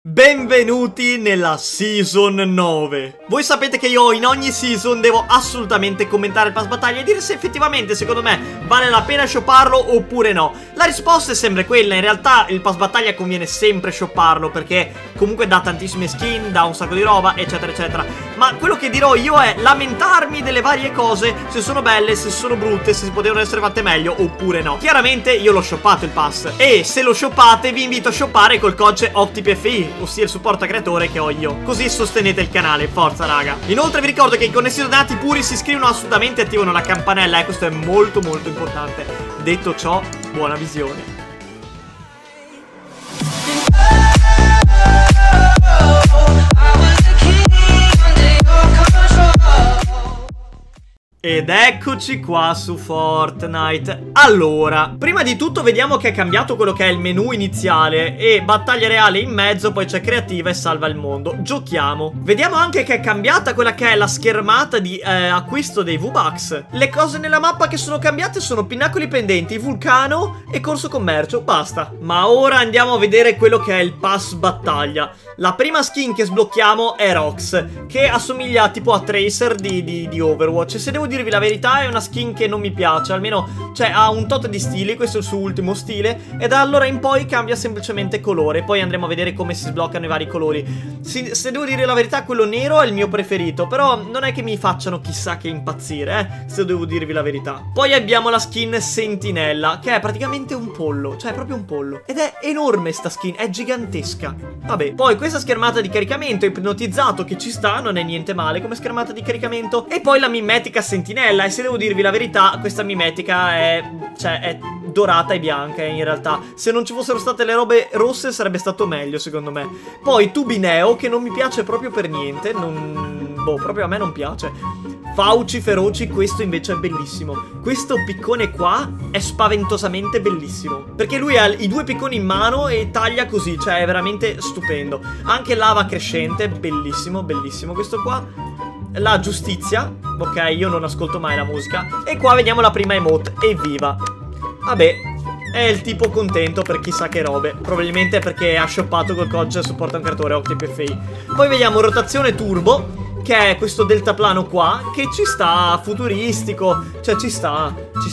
Benvenuti nella Season 9. Voi sapete che io in ogni season devo assolutamente commentare il pass battaglia e dire se effettivamente secondo me vale la pena shopparlo oppure no. La risposta è sempre quella, in realtà il pass battaglia conviene sempre shopparlo perché comunque dà tantissime skin, dà un sacco di roba eccetera eccetera. Ma quello che dirò io è lamentarmi delle varie cose, se sono belle, se sono brutte, se potevano essere fatte meglio oppure no. Chiaramente io l'ho shoppato il pass e se lo shoppate vi invito a shoppare col codice OptiPFI, ossia il supporto a creatore che ho io. Così sostenete il canale, forza raga. Inoltre vi ricordo che i connessi donati puri si iscrivono assolutamente e attivano la campanella, questo è molto importante. Detto ciò, buona visione. Ed eccoci qua su Fortnite. Allora, prima di tutto vediamo che è cambiato quello che è il menu iniziale e battaglia reale in mezzo, poi c'è creativa e salva il mondo. Giochiamo. Vediamo anche che è cambiata quella che è la schermata di acquisto dei V-Bucks. Le cose nella mappa che sono cambiate sono pinnacoli pendenti, vulcano e corso commercio, basta. Ma ora andiamo a vedere quello che è il pass battaglia. La prima skin che sblocchiamo è Rox, che assomiglia tipo a Tracer di Overwatch. Se devo dirvi la verità è una skin che non mi piace, almeno cioè ha un tot di stili, questo è il suo ultimo stile e da allora in poi cambia semplicemente colore. Poi andremo a vedere come si sbloccano i vari colori. Se devo dire la verità quello nero è il mio preferito, però non è che mi facciano chissà che impazzire, se devo dirvi la verità. Poi abbiamo la skin Sentinella, che è praticamente un pollo, cioè proprio un pollo, ed è enorme sta skin, è gigantesca. Vabbè, poi questa schermata di caricamento ipnotizzato che ci sta, non è niente male come schermata di caricamento. E poi la mimetica Sentinella, e se devo dirvi la verità questa mimetica è dorata e bianca in realtà. Se non ci fossero state le robe rosse sarebbe stato meglio secondo me. Poi Tubineo, che non mi piace proprio per niente, proprio a me non piace. Fauci feroci, questo invece è bellissimo. Questo piccone qua è spaventosamente bellissimo, perché lui ha i due picconi in mano e taglia così, cioè è veramente stupendo. Anche lava crescente, bellissimo, bellissimo questo qua. La giustizia, ok, io non ascolto mai la musica. E qua vediamo la prima emote, evviva. Vabbè, è il tipo contento per chissà che robe, probabilmente perché ha shoppato col codice supporto a un creatore OptiPFI. Poi vediamo rotazione turbo, che è questo deltaplano qua, che ci sta, futuristico, cioè ci sta.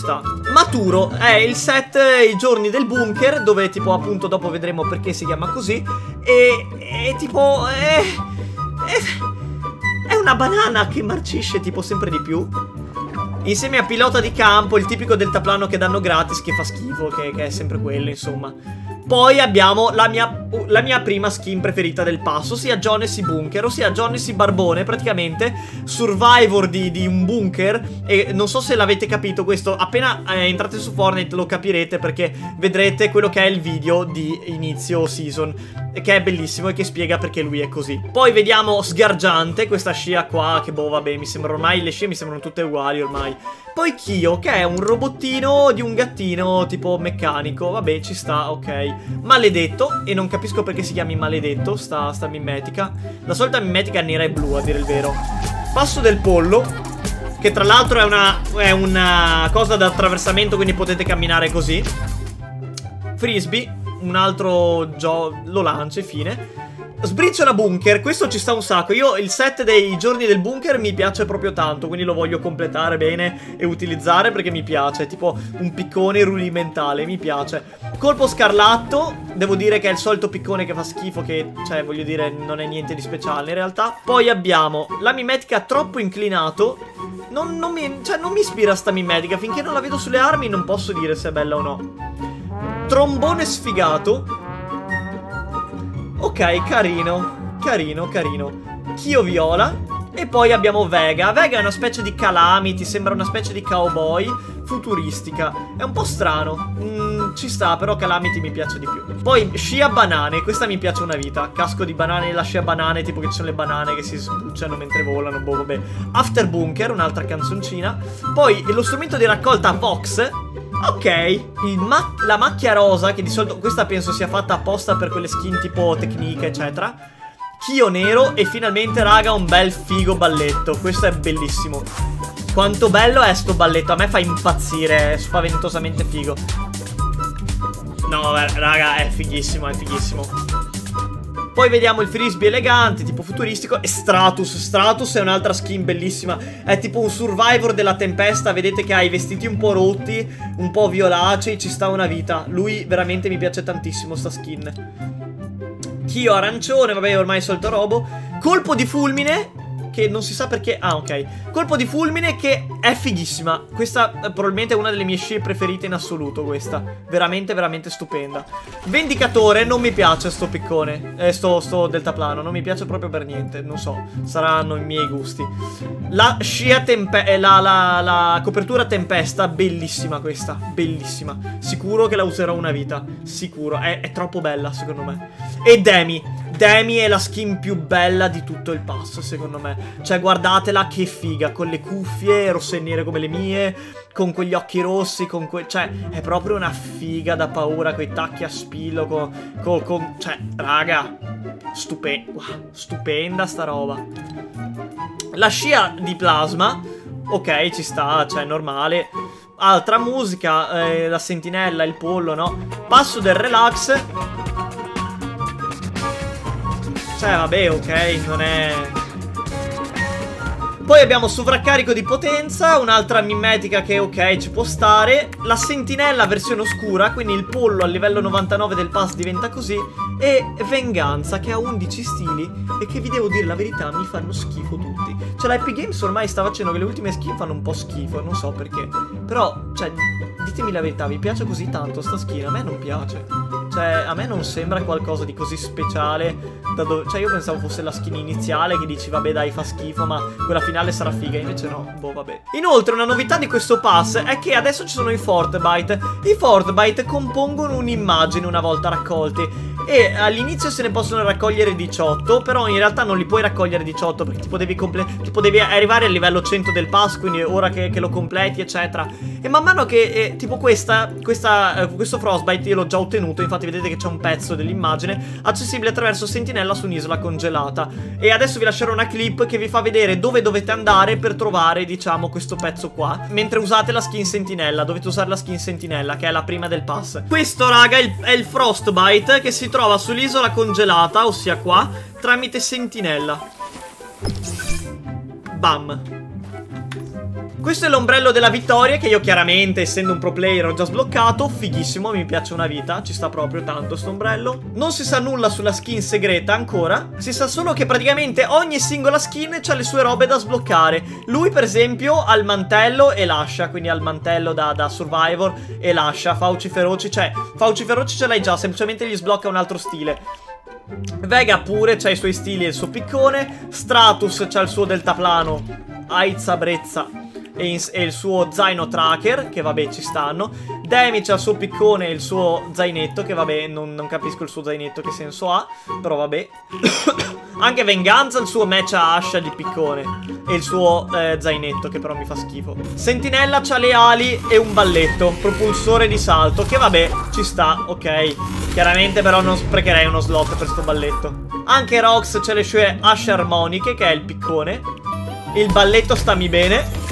Maturo è il set i giorni del bunker, dove tipo appunto dopo vedremo perché si chiama così. E tipo è una banana che marcisce tipo sempre di più. Insieme a pilota di campo, il tipico deltaplano che danno gratis, che fa schifo, che è sempre quello, insomma. Poi abbiamo la mia prima skin preferita del pass, ossia Jonesy Bunker, ossia Jonesy Barbone, praticamente survivor di un bunker. E non so se l'avete capito questo, appena entrate su Fortnite lo capirete, perché vedrete quello che è il video di inizio season, che è bellissimo e che spiega perché lui è così. Poi vediamo Sgargiante, questa scia qua, che boh vabbè, mi sembra ormai, le scie mi sembrano tutte uguali ormai. Poi Kyo, che è un robottino di un gattino tipo meccanico, vabbè ci sta, ok. Maledetto, e non capisco perché si chiami maledetto sta mimetica. La solita mimetica nera e blu a dire il vero. Passo del pollo, che tra l'altro è una cosa da attraversamento, quindi potete camminare così. Frisbee, un altro lo lancio e fine. Sbriciola bunker, questo ci sta un sacco. Io il set dei giorni del bunker mi piace proprio tanto, quindi lo voglio completare bene e utilizzare perché mi piace. È tipo un piccone rudimentale, mi piace. Colpo scarlatto, devo dire che è il solito piccone che fa schifo, che cioè voglio dire non è niente di speciale in realtà. Poi abbiamo la mimetica troppo inclinato. Non mi ispira sta mimetica, finché non la vedo sulle armi non posso dire se è bella o no. Trombone sfigato. Ok, carino. Kyo viola. E poi abbiamo Vega. Vega è una specie di Calamity, sembra una specie di cowboy futuristica. È un po' strano. Ci sta, però Calamity mi piace di più. Poi scia banane, questa mi piace una vita. Casco di banane, la scia banane, tipo che ci sono le banane che si sbucciano mentre volano. Boh, vabbè. After Bunker, un'altra canzoncina. Poi lo strumento di raccolta Vox. Ok, la macchia rosa, che di solito questa penso sia fatta apposta per quelle skin tipo tecniche eccetera. Kyo nero e finalmente raga un bel figo balletto. Questo è bellissimo. Quanto bello è sto balletto, a me fa impazzire, è spaventosamente figo. No, raga, è fighissimo, è fighissimo. Poi vediamo il frisbee elegante, tipo futuristico. E Stratus. Stratus è un'altra skin bellissima. È tipo un survivor della tempesta. Vedete che ha i vestiti un po' rotti, un po' violacei, ci sta una vita. Lui veramente mi piace tantissimo sta skin. Kyo arancione, vabbè, ormai è solito robo. Colpo di fulmine, che non si sa perché. Ah, ok. Colpo di fulmine che è fighissima. Questa probabilmente è una delle mie scie preferite in assoluto, questa. Veramente, veramente stupenda. Vendicatore, non mi piace sto piccone. Sto deltaplano, non mi piace proprio per niente. Non so, saranno i miei gusti. La scia la copertura tempesta, bellissima questa. Bellissima. Sicuro che la userò una vita. Sicuro, è troppo bella secondo me. E Demi. Demi è la skin più bella di tutto il pass, secondo me. Cioè, guardatela che figa, con le cuffie rosse e nere come le mie, con quegli occhi rossi, cioè, è proprio una figa da paura, quei tacchi a spillo, cioè, raga, stupenda sta roba. La scia di plasma, ok, ci sta, cioè, normale. Altra musica, la sentinella, il pollo, no? Passo del relax. Cioè, vabbè, ok, non è... Poi abbiamo sovraccarico di potenza, un'altra mimetica che, ok, ci può stare. La sentinella versione oscura, quindi il pollo a livello 99 del pass diventa così. E venganza, che ha 11 stili e che, vi devo dire la verità, mi fanno schifo tutti. Cioè, la Epic Games ormai sta facendo che le ultime skin fanno un po' schifo, non so perché. Però, cioè, ditemi la verità, vi piace così tanto sta skin? A me non piace. Cioè, a me non sembra qualcosa di così speciale da dove... Cioè, io pensavo fosse la skin iniziale che dici, vabbè dai, fa schifo, ma quella finale sarà figa. Invece no, boh, vabbè. Inoltre, una novità di questo pass è che adesso ci sono i Fortbyte. I Fortbyte compongono un'immagine una volta raccolti. E all'inizio se ne possono raccogliere 18, però in realtà non li puoi raccogliere 18 perché tipo devi arrivare al livello 100 del pass, quindi ora che lo completi, eccetera. E man mano che, tipo questo Frostbite io l'ho già ottenuto, infatti vedete che c'è un pezzo dell'immagine accessibile attraverso sentinella su un'isola congelata. E adesso vi lascerò una clip che vi fa vedere dove dovete andare per trovare, diciamo, questo pezzo qua. Mentre usate la skin sentinella, dovete usare la skin sentinella, che è la prima del pass. Questo, raga, è il Frostbite che si trova sull'isola congelata, ossia qua, tramite sentinella. Bam. Questo è l'ombrello della vittoria che io chiaramente, essendo un pro player, ho già sbloccato. Fighissimo, mi piace una vita, ci sta proprio tanto sto ombrello. Non si sa nulla sulla skin segreta ancora. Si sa solo che praticamente ogni singola skin ha le sue robe da sbloccare. Lui per esempio ha il mantello e l'ascia, quindi ha il mantello da survivor e l'ascia. Fauci feroci, cioè Fauci feroci ce l'hai già, semplicemente gli sblocca un altro stile. Vega pure c'ha i suoi stili e il suo piccone. Stratus c'ha il suo deltaplano, Aiza Brezza e il suo zaino tracker, che vabbè ci stanno. Demi c'ha il suo piccone e il suo zainetto, che vabbè non capisco il suo zainetto che senso ha, però vabbè. Anche Venganza il suo match a ascia di piccone e il suo zainetto, che però mi fa schifo. Sentinella c'ha le ali e un balletto, propulsore di salto, che vabbè ci sta, ok. Chiaramente però non sprecherei uno slot per sto balletto. Anche Rox c'ha le sue asce armoniche, che è il piccone. Il balletto stammi bene.